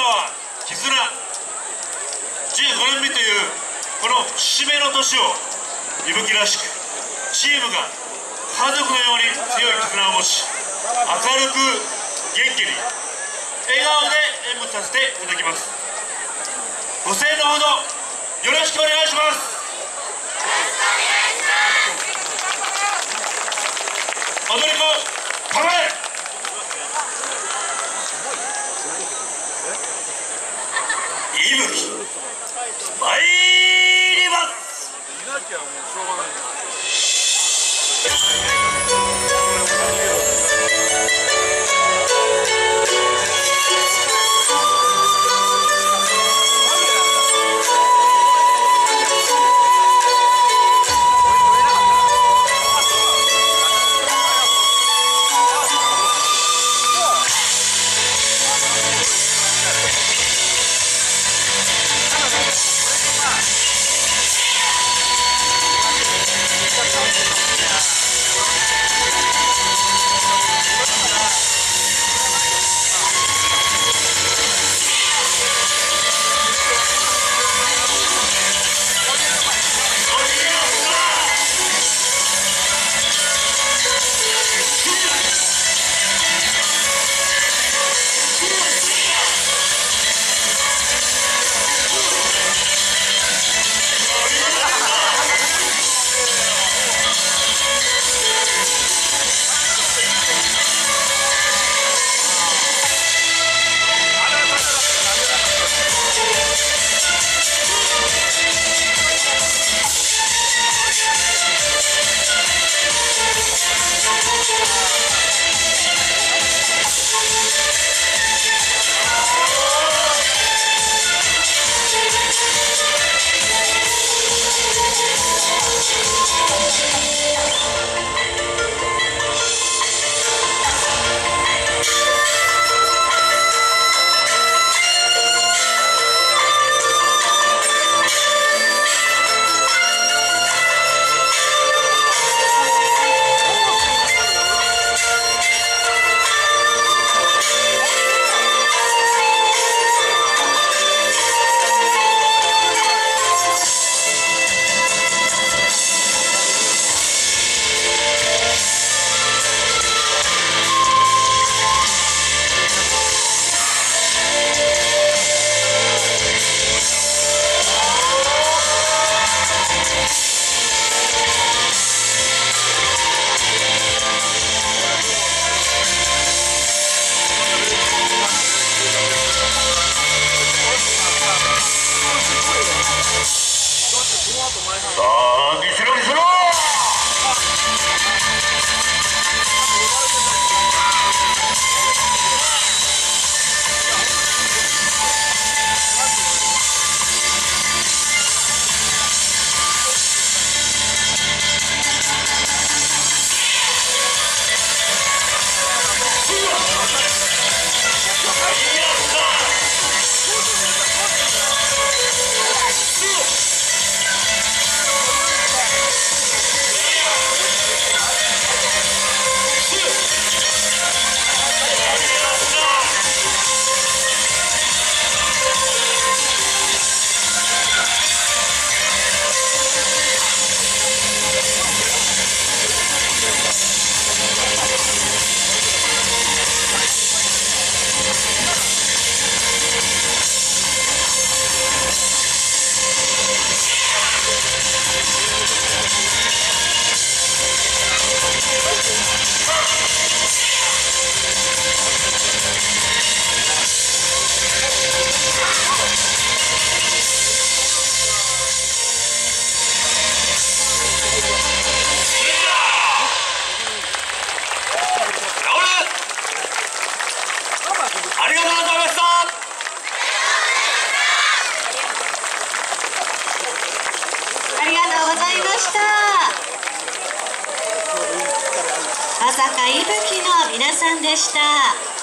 は絆。15年目というこの節目の年を伊吹らしく、チームが家族のように強い絆を持ち、明るく元気に笑顔で演舞させていただきます。ご声援のほどよろしくお願いします。踊り子構え。伊吹参ります。いなきゃもうしょうがない。 まさか伊吹の皆さんでした。